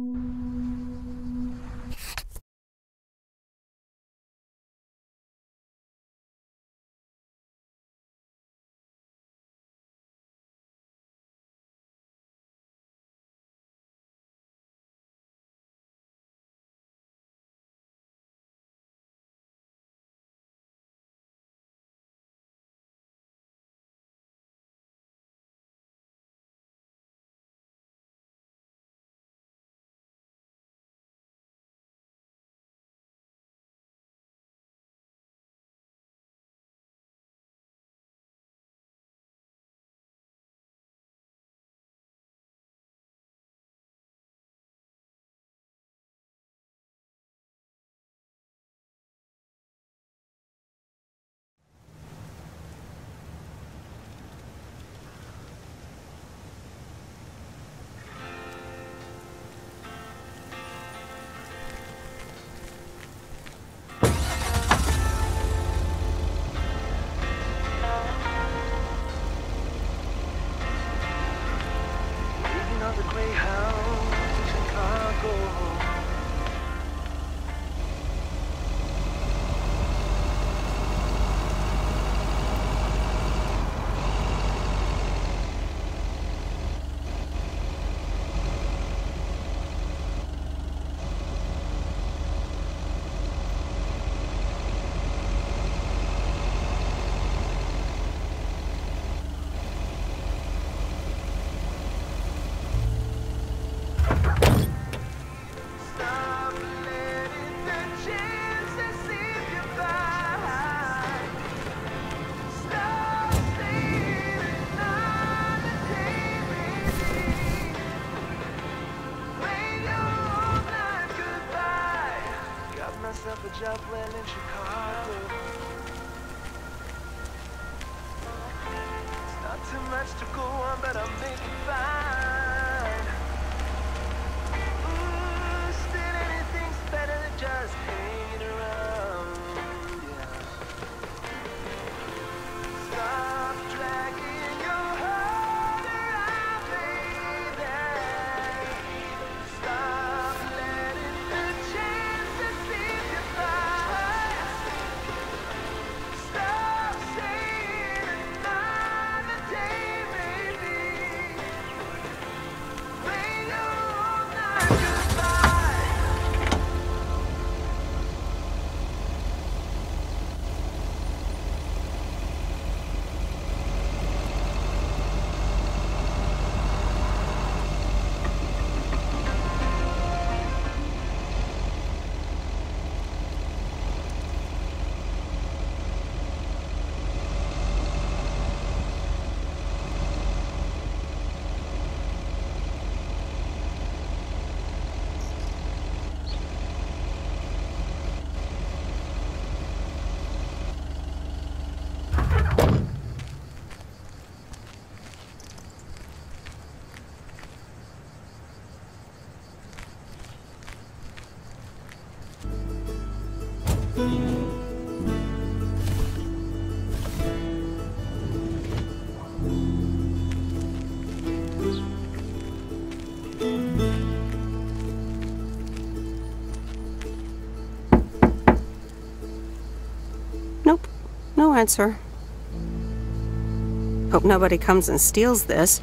A job well in Chicago. It's not too much to go on, but I'll make it fine. Ooh, still anything's better than just hanging around. Yeah. Stop dragging your heart around, baby. Stop letting the chances slip you by. Stop saying another day, baby. When you're not goodbye. Nope, no answer. Hope nobody comes and steals this.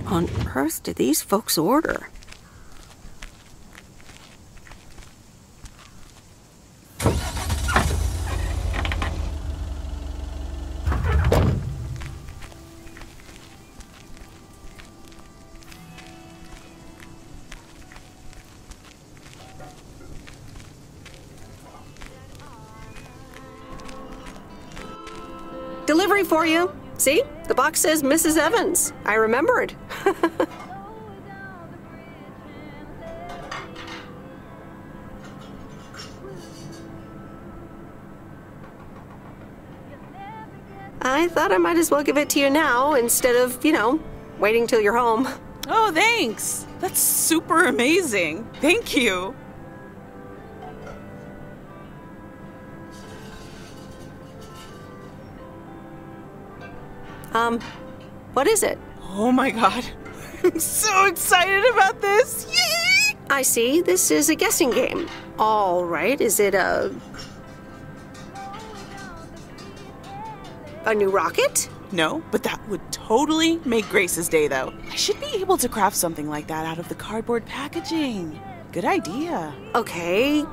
on earth did these folks order? Delivery for you. See? The box says Mrs. Evans. I remembered. I thought I might as well give it to you now instead of, waiting till you're home. Oh, thanks. That's super amazing. Thank you. What is it? Oh my god. I'm so excited about this. Yay! I see. This is a guessing game. All right. Is it a new rocket? No, but that would totally make Grace's day, though. I should be able to craft something like that out of the cardboard packaging. Good idea. Okay.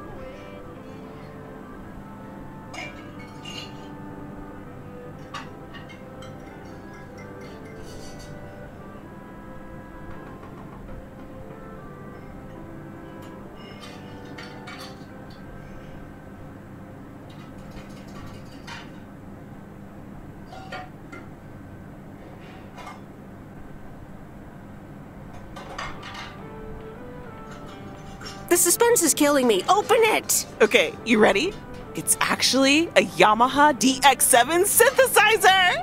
The suspense is killing me. Open it! Okay, you ready? It's actually a Yamaha DX7 synthesizer!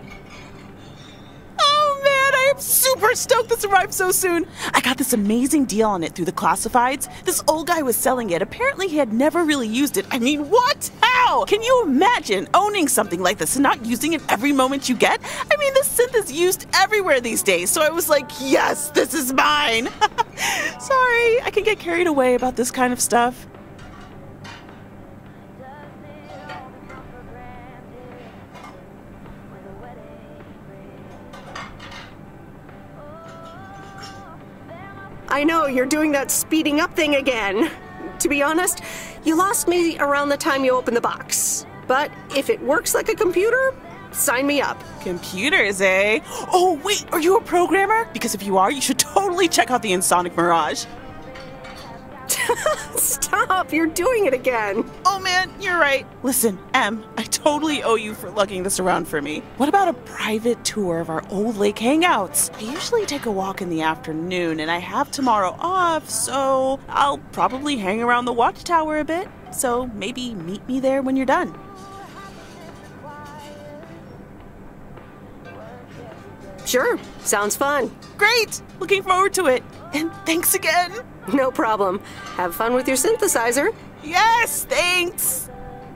Oh man, I am super stoked this arrived so soon! I got this amazing deal on it through the classifieds. This old guy was selling it. Apparently he had never really used it. I mean, what? How? Can you imagine owning something like this and not using it every moment you get? I mean, this synth is used everywhere these days, so I was like, yes, this is mine! Sorry, I can get carried away about this kind of stuff. I know, you're doing that speeding up thing again. To be honest, you lost me around the time you opened the box. But if it works like a computer, sign me up. Computers, eh? Oh, wait, are you a programmer? Because if you are, you should totally check out the Ensoniq Mirage. Stop, you're doing it again. Oh man, you're right. Listen, Em, I totally owe you for lugging this around for me. What about a private tour of our old lake hangouts? I usually take a walk in the afternoon and I have tomorrow off, so I'll probably hang around the watchtower a bit. So maybe meet me there when you're done. Sure, sounds fun. Great! Looking forward to it. And thanks again. No problem. Have fun with your synthesizer. Yes, thanks.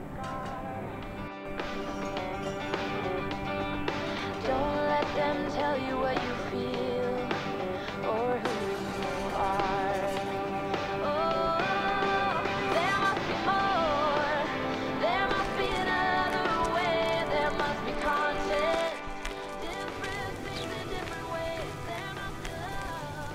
Don't let them tell you what you feel or who you are. Oh, there must be more. There must be another way. There must be content. Different things in different ways. There must be love.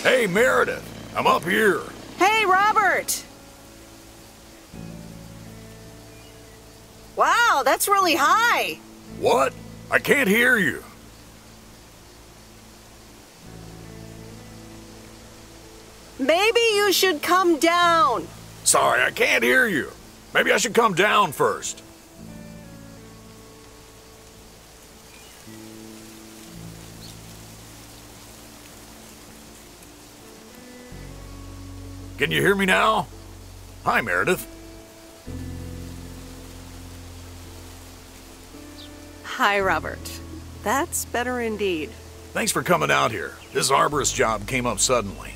Hey, Meredith, I'm up here. Hey, Robert! Wow, that's really high. What? I can't hear you. Maybe you should come down. Sorry, I can't hear you. Maybe I should come down first. Can you hear me now? Hi, Meredith. Hi, Robert. That's better indeed. Thanks for coming out here. This arborist job came up suddenly.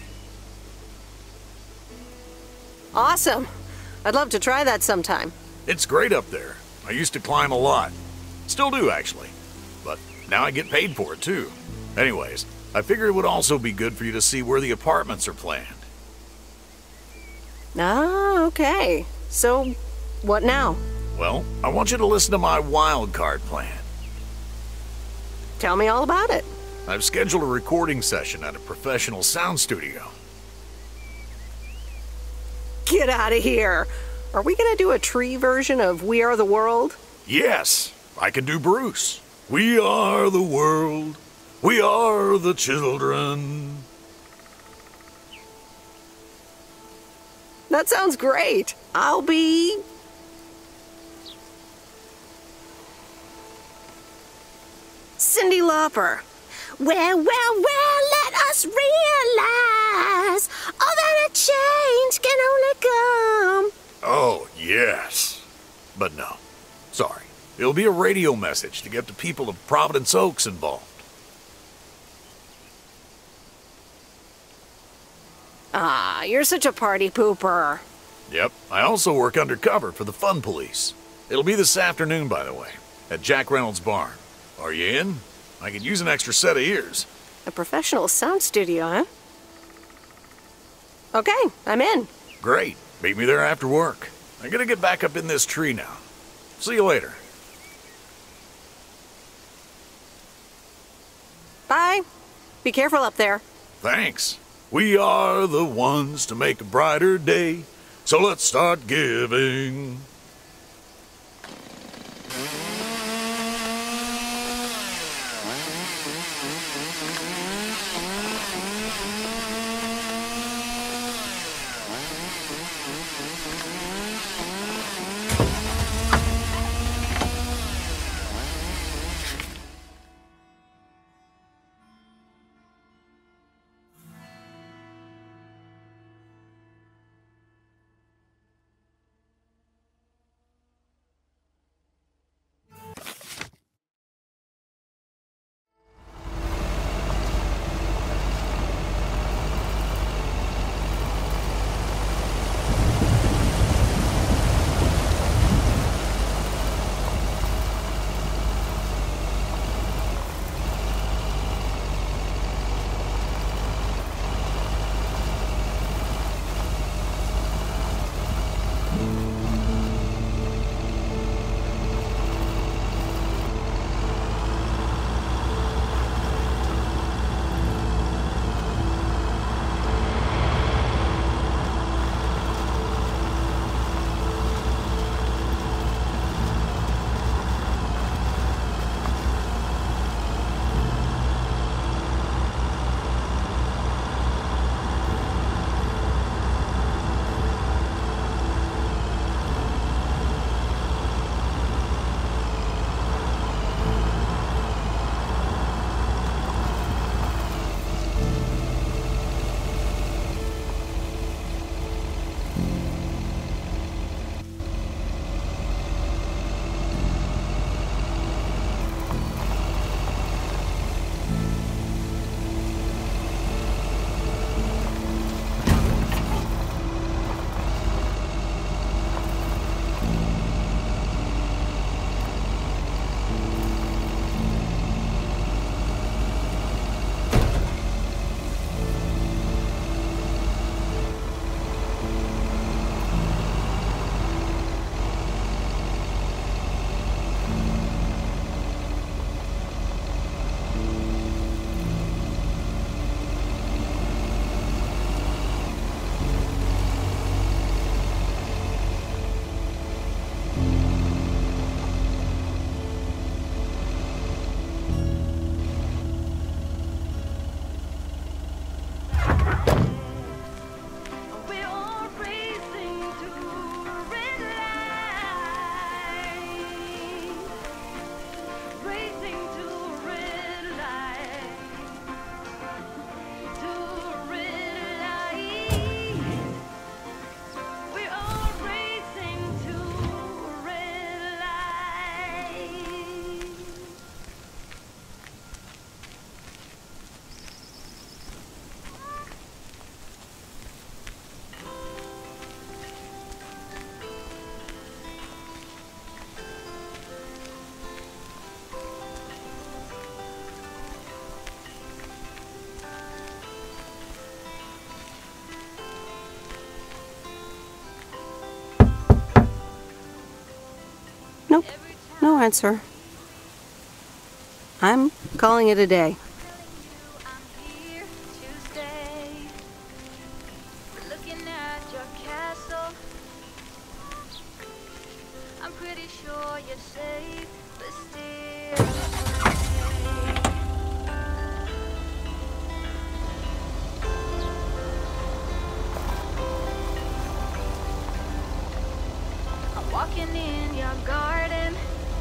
Awesome. I'd love to try that sometime. It's great up there. I used to climb a lot. Still do, actually. But now I get paid for it, too. Anyways, I figured it would also be good for you to see where the apartments are planned. Ah, okay. So, what now? Well, I want you to listen to my wild card plan. Tell me all about it. I've scheduled a recording session at a professional sound studio. Get out of here. Are we gonna do a tree version of We Are the World? Yes, I can do Bruce. We are the world. We are the children. That sounds great. I'll be... Cyndi Lauper. Well, let us realize all that a change can only come. Oh, yes. But no. Sorry. It'll be a radio message to get the people of Providence Oaks involved. Ah, you're such a party pooper. Yep. I also work undercover for the Fun Police. It'll be this afternoon, by the way, at Jack Reynolds' barn. Are you in? I could use an extra set of ears. A professional sound studio, huh? Okay, I'm in. Great. Meet me there after work. I'm gonna get back up in this tree now. See you later. Bye. Be careful up there. Thanks. We are the ones to make a brighter day, so let's start giving. answer. I'm calling it a day. I'm here to stay. Looking at your castle, I'm pretty sure you're safe, but still afraid. I'm walking in your garden.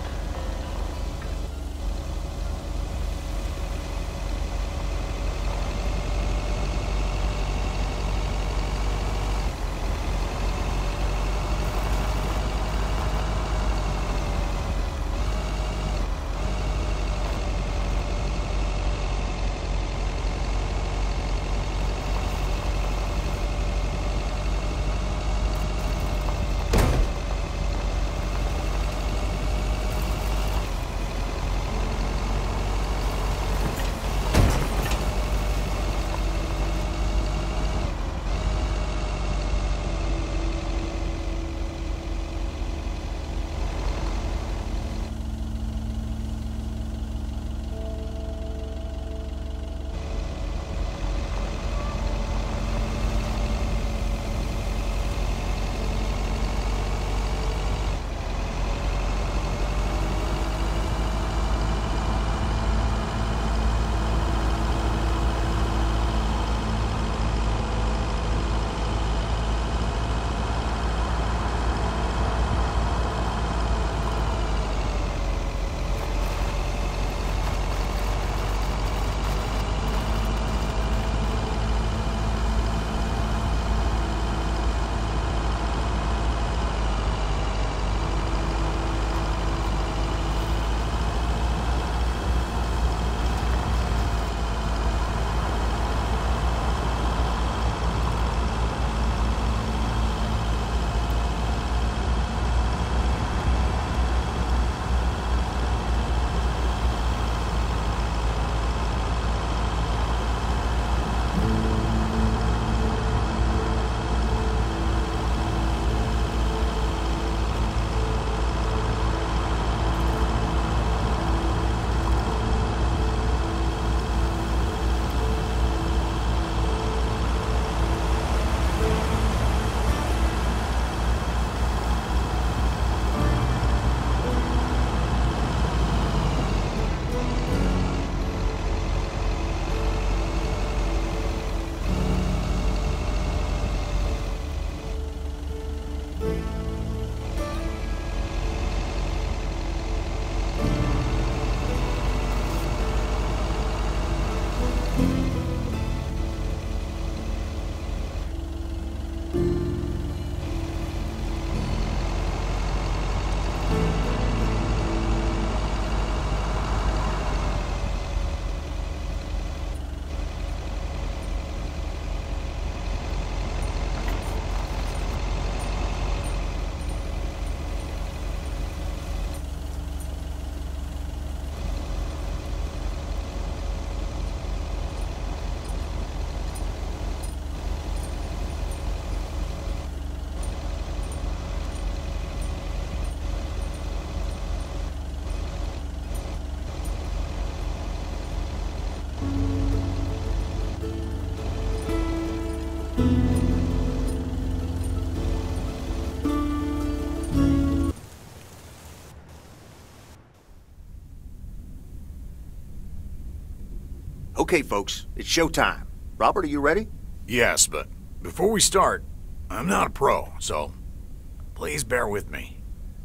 Okay, folks, it's showtime. Robert, are you ready? Yes, but before we start, I'm not a pro, so please bear with me.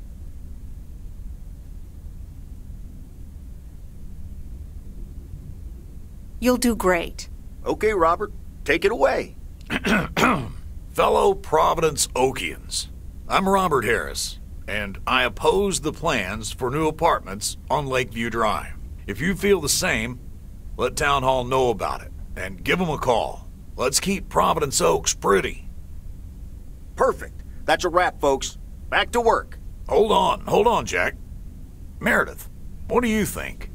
You'll do great. Okay, Robert, take it away. Fellow Providence Okians, I'm Robert Harris, and I oppose the plans for new apartments on Lakeview Drive. If you feel the same, let Town Hall know about it, and give them a call. Let's keep Providence Oaks pretty. Perfect. That's a wrap, folks. Back to work. Hold on, Jack. Meredith, what do you think?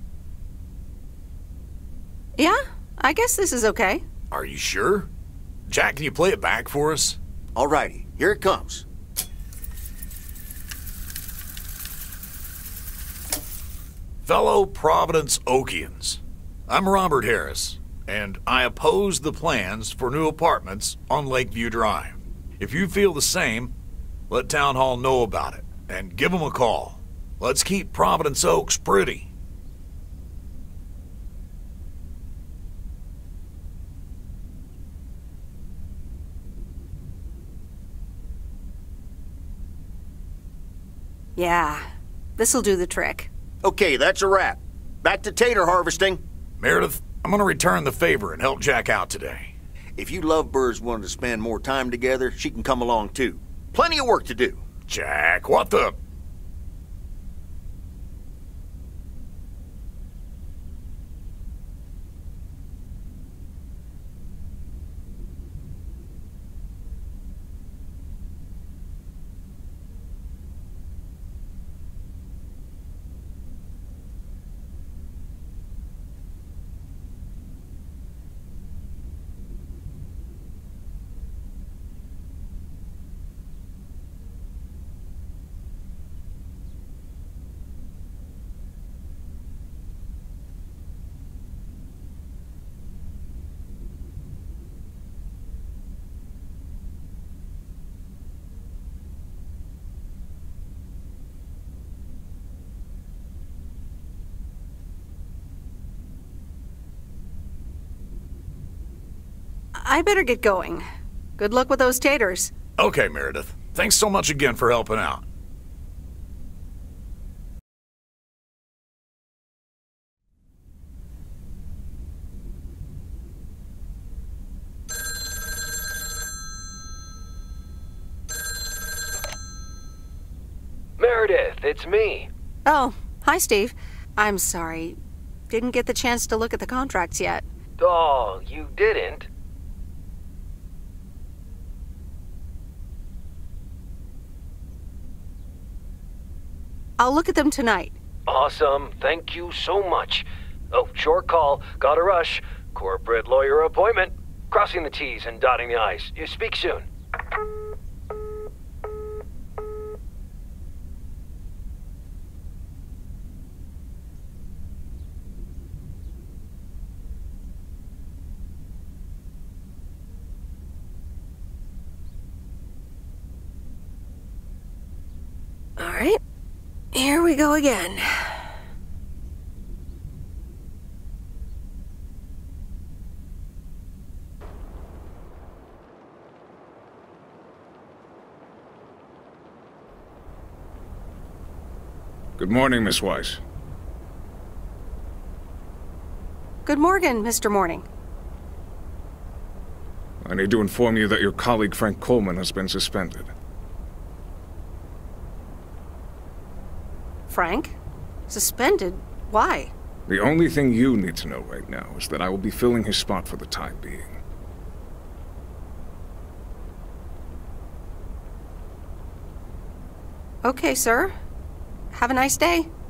Yeah, I guess this is okay. Are you sure? Jack, can you play it back for us? Alrighty, here it comes. Fellow Providence Okians, I'm Robert Harris, and I oppose the plans for new apartments on Lakeview Drive. If you feel the same, let Town Hall know about it and give them a call. Let's keep Providence Oaks pretty. Yeah, this'll do the trick. Okay, that's a wrap. Back to tater harvesting. Meredith, I'm gonna return the favor and help Jack out today. If you lovebirds want to spend more time together, she can come along too. Plenty of work to do. Jack, what the... I better get going. Good luck with those taters. Okay, Meredith. Thanks so much again for helping out. Meredith, it's me. Oh, hi, Steve. I'm sorry. Didn't get the chance to look at the contracts yet. Oh, you didn't? I'll look at them tonight. Awesome. Thank you so much. Oh, short call. Gotta rush. Corporate lawyer appointment. Crossing the T's and dotting the I's. You speak soon. All right. Here we go again. Good morning, Miss Weiss. Good morning, Mr. Morning. I need to inform you that your colleague Frank Coleman has been suspended. Frank? Suspended? Why? The only thing you need to know right now is that I will be filling his spot for the time being. Okay, sir. Have a nice day.